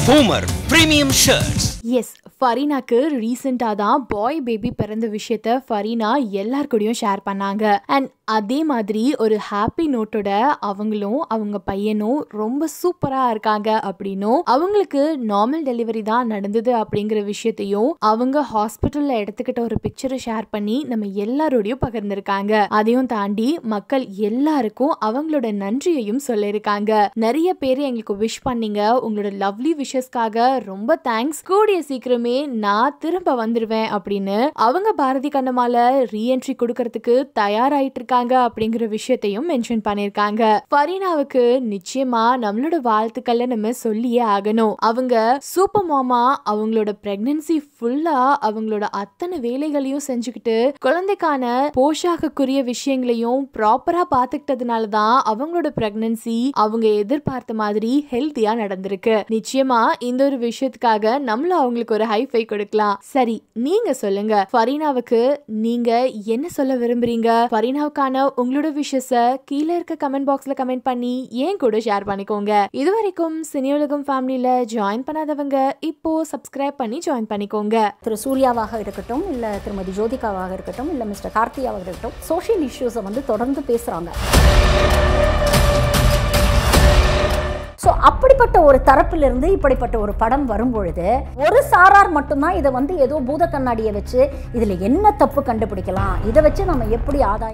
Poomer Premium Shirts. Yes, Farinaக்கு ரீசெண்டா தான் boy baby பிறந்த விஷயத்த ஃபரீனா எல்லார் கூடயும் ஷேர் பண்ணாங்க. அண்ட் அதே மாதிரி ஒரு ஹாப்பி நோட்டோட அவங்களும் அவங்க பையனும் ரொம்ப சூப்பரா இருக்காங்க அப்படின்னும் அவங்களுக்கு நார்மல் டெலிவரி தான் நடந்தது அப்படிங்கிற விஷயத்தையும் அவங்க ஹாஸ்பிட்டல்ல எடுத்துக்கிட்ட ஒரு பிக்சரை ஷேர் பண்ணி நம்ம எல்லாரோடையும் பகிர்ந்திருக்காங்க. அதையும் தாண்டி மக்கள் எல்லாருக்கும் அவங்களோட நன்றியையும் சொல்லியிருக்காங்க. நிறைய பேர் எங்களுக்கு விஷ் பண்ணீங்க, உங்களோட லவ்லி விஷஸ்க்காக ரொம்ப தேங்க்ஸ், கூடிய சீக்கிரமே நான் திரும்ப வந்துருவேன் அப்படின்னு அவங்க பாரதி கண்ணம்மால ரீஎன்ட்ரி கொடுக்கறதுக்கு தயாராயிட்டு இருக்காங்க அப்படிங்கிற விஷயத்தையும் மென்ஷன் பண்ணிருக்காங்க. ஃபரீனாவுக்கு நிச்சயமா நம்மளோட வாழ்த்துக்களை நம்ம சொல்லியே ஆகணும். அவங்க சூப்பர் மாமா அவங்களோட பிரெக்னன்சி ஃபுல்லா அவங்களோட அத்தனை வேலைகளையும் செஞ்சுக்கிட்டு குழந்தைக்கான போஷாக்குரிய விஷயங்களையும் ப்ராப்பரா பாத்துக்கிட்டதுனாலதான் அவங்களோட பிரெக்னன்சி அவங்க எதிர்பார்த்த மாதிரி ஹெல்த்தியா நடந்திருக்கு. நிச்சயமா இந்த ஒரு விஷயத்துக்காக நம்மளும் அவங்களுக்கு ஒரு ஹைஃபை கொடுக்கலாம். சரி, நீங்க சொல்லுங்க, ஃபரீனாவுக்கு நீங்க என்ன சொல்ல விரும்புறீங்க? ஃபரீனாவுக்கான உங்களோட விஷஸ கீழே இருக்க கமெண்ட் பாக்ஸ்ல கமெண்ட் பண்ணி ஏன் கூட ஷேர் பண்ணிக்கோங்க. இதுவரைக்கும் சினியுலகம் ஃபேமிலியில ஜாயின் பண்ணாதவங்க இப்போ சப்ஸ்கிரைப் பண்ணி ஜாயின் பண்ணிக்கோங்க. திரு சூர்யாவாக இருக்கட்டும், இல்ல திருமதி ஜோதிகாவாக இருக்கட்டும், இல்ல மிஸ்டர் கார்த்தியாவாக இருக்கட்டும், சோஷியல் இஷ்யூஸை வந்து தொடர்ந்து பேசுறாங்க. ஸோ அப்படிப்பட்ட ஒரு தரப்பிலிருந்து இப்படிப்பட்ட ஒரு படம் வரும்பொழுது ஒரு சாரார் மட்டும்தான் இதை வந்து ஏதோ பூத கண்ணாடியை வச்சு இதில் என்ன தப்பு கண்டுபிடிக்கலாம், இதை வச்சு நம்ம எப்படி ஆதாயம்